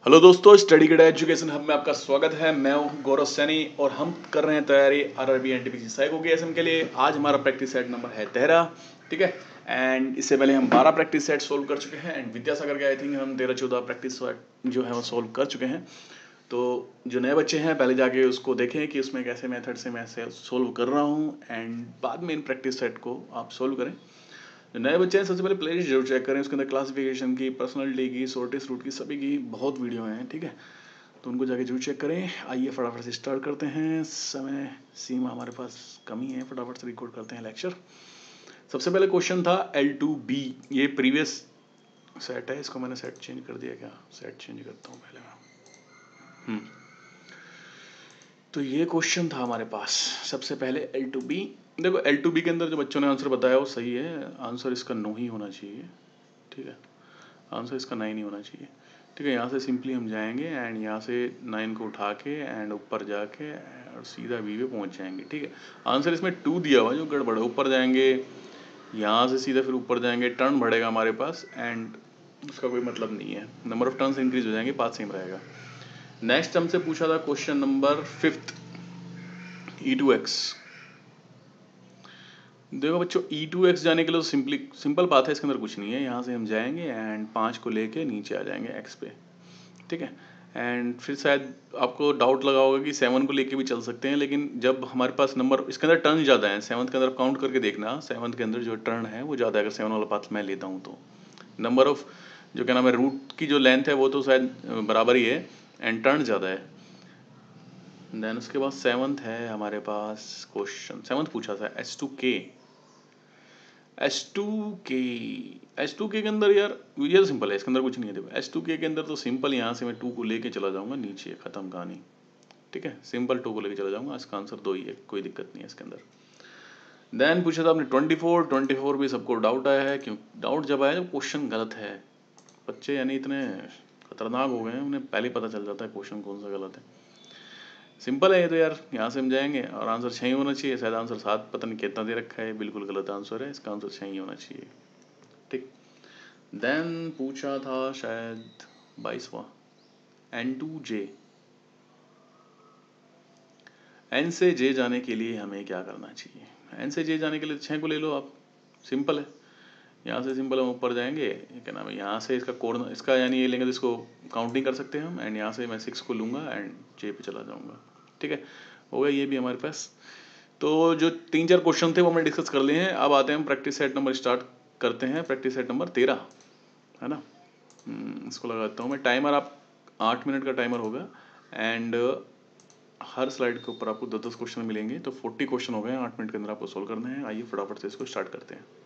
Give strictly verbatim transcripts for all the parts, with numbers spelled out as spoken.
Hello दोस्तों, study गड education hub में आपका स्वागत है। मैं हूं गौरव सैनी और हम कर रहे हैं तैयारी आरआरबी एनटीपीसी साइको के एसएम के लिए। आज हमारा प्रैक्टिस सेट नंबर है तेरह, ठीक है। एंड इससे पहले हम बारह प्रैक्टिस सेट सोल्व कर चुके हैं एंड विद्यासागर के आई थिंक हम तेरह चौदह प्रैक्टिस सेट जो है वो सोल्व कर चुके हैं। तो जो नए बच्चे हैं पहले जाके उसको देखें कि उसमें कैसे मेथड से मैं सोल्व कर रहा हूँ एंड बाद में इन प्रैक्टिस सेट को आप सोल्व करें। जो नए बच्चे हैं सबसे पहले प्लेलिस्ट जरूर चेक करें, उसके अंदर क्लासिफिकेशन की, पर्सनालिटी की, शॉर्टेस्ट रूट की, सभी की बहुत वीडियो हैं, ठीक है। तो उनको जाके जरूर चेक करें। आइए फटाफट से स्टार्ट करते हैं, समय सीमा हमारे पास कमी है, फटाफट से रिकॉर्ड करते हैं लेक्चर। सबसे पहले क्वेश्चन था एल टू बी, ये प्रीवियस सेट है, इसको मैंने सेट चेंज कर दिया क्या? सेट चेंज करता हूँ पहले मैं। हम्म तो ये क्वेश्चन था हमारे पास सबसे पहले एल टू बी। देखो एल टू बी के अंदर जो बच्चों ने आंसर बताया वो सही है, आंसर इसका नो ही होना चाहिए, ठीक है। आंसर इसका नाइन ही होना चाहिए, ठीक है। यहाँ से सिंपली हम जाएंगे एंड यहाँ से नाइन को उठा के एंड ऊपर जाके और सीधा वी पे पहुँच जाएंगे, ठीक है। आंसर इसमें टू दिया हुआ है जो गड़बड़ है। ऊपर जाएंगे, यहाँ से सीधा फिर ऊपर जाएंगे, टर्न बढ़ेगा हमारे पास एंड उसका कोई मतलब नहीं है। नंबर ऑफ टर्न्स इंक्रीज हो जाएंगे, पाथ सेम रहेगा। नेक्स्ट हमसे पूछा था question number fifth, E to X. देखो बच्चों, ई टू एक्स जाने के लिए तो सिंपली सिंपल बात है, इसके अंदर कुछ नहीं है। यहाँ से हम जाएंगे एंड पाँच को लेके नीचे आ जाएंगे एक्स पे, ठीक है। एंड फिर शायद आपको डाउट लगा होगा कि सेवन को लेके भी चल सकते हैं, लेकिन जब हमारे पास नंबर इसके अंदर टर्न ज़्यादा है, सेवन्थ के अंदर काउंट करके देखना, सेवन्थ के अंदर जो टर्न है वो ज़्यादा है। अगर सेवन वाला पाथ मैं लेता हूँ तो नंबर ऑफ जो क्या नाम है रूट की जो लेंथ है वो तो शायद बराबर ही है एंड टर्न ज़्यादा है। देन उसके बाद सेवन्थ है हमारे पास क्वेश्चन, सेवन्थ पूछा था S to K. S to K S to K के अंदर यार ये तो सिंपल है, इसके अंदर कुछ नहीं है। देखो एस टू के के अंदर तो सिंपल, यहाँ से मैं टू को लेके चला जाऊंगा नीचे, खत्म कहानी, ठीक है। सिंपल टू को लेके चला जाऊंगा, इसका आंसर दो ही है, कोई दिक्कत नहीं है इसके अंदर। देन पूछा था आपने ट्वेंटी फोर, ट्वेंटी फोर भी सबको डाउट आया है। क्यों डाउट जब आया जब क्वेश्चन गलत है। बच्चे यानी इतने खतरनाक हो गए हैं, उन्हें पहले पता चल जाता है क्वेश्चन कौन सा गलत है। सिंपल है ये तो यार, यहाँ से हम जाएंगे और आंसर छः होना चाहिए। शायद आंसर सात पता नहीं कितना दे रखा है, बिल्कुल गलत आंसर है, इसका आंसर छः होना चाहिए, ठीक। देन पूछा था शायद बाईसवां, एन टू जे। एन से जे जाने के लिए हमें क्या करना चाहिए? एन से जे जाने के लिए छः को ले लो आप, सिंपल है। यहाँ से सिंपल हम ऊपर जाएंगे, क्या नाम है, यहाँ से इसका कोड इसका यानी ये लेंगे तो इसको काउंटिंग कर सकते हैं हम एंड यहाँ से मैं सिक्स को लूँगा एंड जे पे चला जाऊँगा, ठीक है। हो गया ये भी हमारे पास। तो जो तीन चार क्वेश्चन थे वो हमने डिस्कस कर लिए हैं। अब आते हैं हम प्रैक्टिस सेट नंबर स्टार्ट करते हैं, प्रैक्टिस सेट नंबर तेरह, है ना। इसको लगाता हूँ मैं टाइमर, आप आठ मिनट का टाइमर होगा एंड हर स्लाइड के ऊपर आपको दस दस क्वेश्चन मिलेंगे, तो फोर्टी क्वेश्चन हो गए, आठ मिनट के अंदर आपको सोल्व करना है। आइए फटाफट से इसको स्टार्ट करते हैं।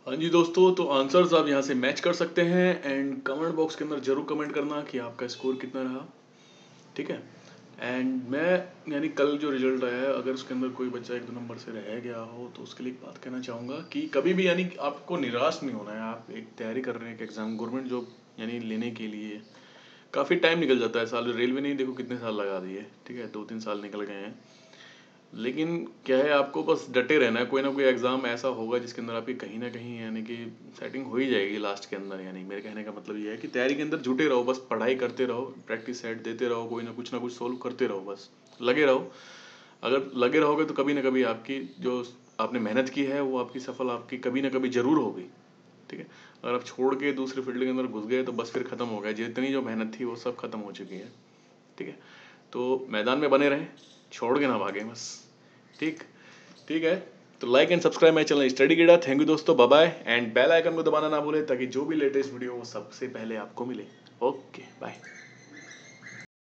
हाँ जी दोस्तों, तो आंसर्स आप यहाँ से मैच कर सकते हैं एंड कमेंट बॉक्स के अंदर जरूर कमेंट करना कि आपका स्कोर कितना रहा, ठीक है। एंड मैं यानी कल जो रिजल्ट आया है, अगर उसके अंदर कोई बच्चा एक दो नंबर से रह गया हो तो उसके लिए एक बात कहना चाहूँगा कि कभी भी यानी आपको निराश नहीं होना है। आप एक तैयारी कर रहे हैं एक एग्ज़ाम गवर्नमेंट जॉब यानी लेने के लिए, काफ़ी टाइम निकल जाता है, साल रेलवे ने देखो कितने साल लगा दिए, ठीक है, दो तीन साल निकल गए हैं। लेकिन क्या है, आपको बस डटे रहना है। कोई ना कोई एग्ज़ाम ऐसा होगा जिसके अंदर आपकी कहीं ना कहीं यानी कि सेटिंग हो ही जाएगी लास्ट के अंदर। यानी मेरे कहने का मतलब ये है कि तैयारी के अंदर जुटे रहो, बस पढ़ाई करते रहो, प्रैक्टिस सेट देते रहो, कोई ना कुछ ना कुछ सोल्व करते रहो, बस लगे रहो। अगर लगे रहोगे तो कभी ना कभी आपकी जो आपने मेहनत की है वो आपकी सफल आपकी कभी ना कभी ज़रूर होगी, ठीक है। अगर आप छोड़ के दूसरे फील्ड के अंदर घुस गए तो बस फिर ख़त्म हो गया, जितनी जो मेहनत थी वो सब खत्म हो चुकी है, ठीक है। तो मैदान में बने रहें, छोड़ के ना भागें बस, ठीक ठीक है। तो like and subscribe my channel study Geda. Thank you दोस्तों, bye bye. And bell icon को दबाना ना भूलें ताकि जो भी लेटेस्ट वीडियो वो सबसे पहले आपको मिले। Okay bye.